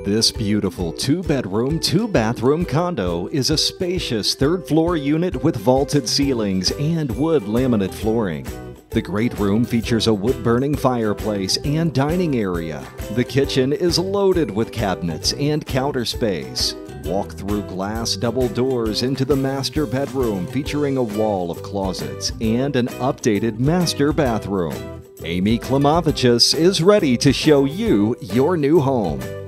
This beautiful 2-bedroom, 2-bathroom condo is a spacious third-floor unit with vaulted ceilings and wood laminate flooring. The great room features a wood-burning fireplace and dining area. The kitchen is loaded with cabinets and counter space. Walk-through glass double doors into the master bedroom featuring a wall of closets and an updated master bathroom. Amy Klimavicius is ready to show you your new home.